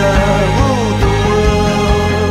ruled the world.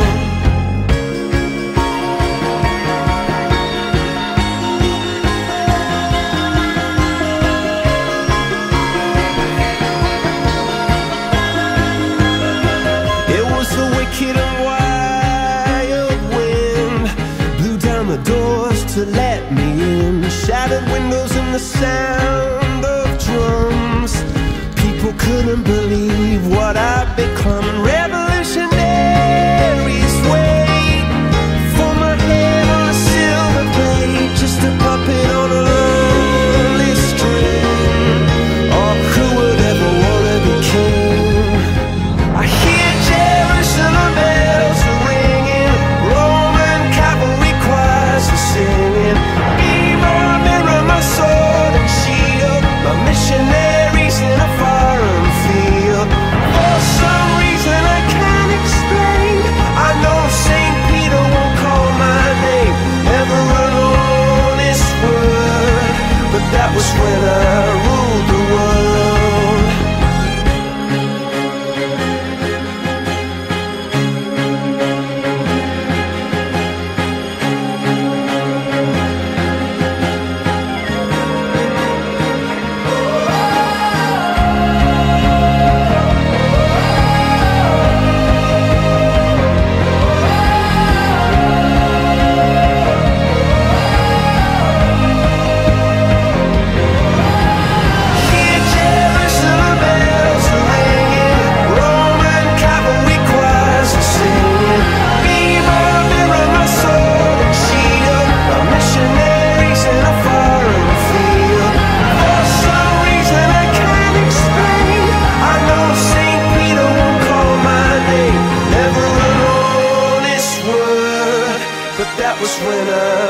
It was the wicked and wild wind blew down the doors to let me in. Shattered windows and the sound of drums. People couldn't believe what I'd become. Revolutionaries wait for my head on a silver plate, just a puppet on a lonely string. Oh, who would ever wanna be king? I hear Jerusalem bells are ringing, Roman cavalry choirs are singing. Be my mirror, my sword and shield, my missionaries in a foreign field. For some reason I can't explain, I know St. Peter won't call my name ever an honest word, but that was when I ruled the world. Hear Jerusalem bells are ringing, Roman cavalry choirs are singing. Be my mirror, my sword and shield, my missionaries in a foreign field. For some reason I can't explain, I know St. Peter won't call my name, never an honest word, but that was when I